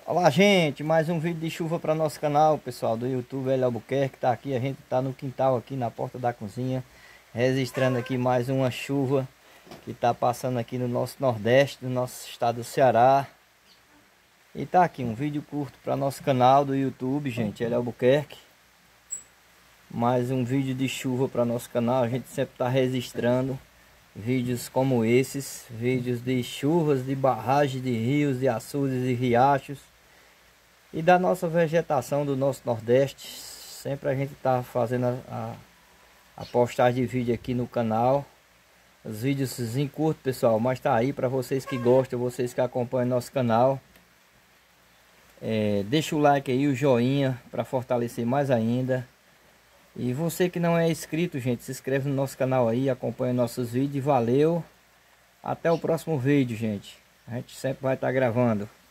Olá, gente, mais um vídeo de chuva para nosso canal, pessoal do YouTube Hélio Albuquerque. Tá aqui, a gente tá no quintal aqui na porta da cozinha, registrando aqui mais uma chuva que tá passando aqui no nosso Nordeste, no nosso estado do Ceará. E tá aqui um vídeo curto para nosso canal do YouTube, gente, Hélio Albuquerque. Mais um vídeo de chuva para nosso canal. A gente sempre tá registrando vídeos como esses, vídeos de chuvas, de barragens de rios, de açudes e riachos. E da nossa vegetação do nosso Nordeste. Sempre a gente tá fazendo a postagem de vídeo aqui no canal. Os vídeos em curto, pessoal, mas tá aí para vocês que gostam, vocês que acompanham nosso canal. Deixa o like aí, o joinha para fortalecer mais ainda. E você que não é inscrito, gente, se inscreve no nosso canal aí, acompanha nossos vídeos. Valeu! Até o próximo vídeo, gente. A gente sempre vai estar gravando.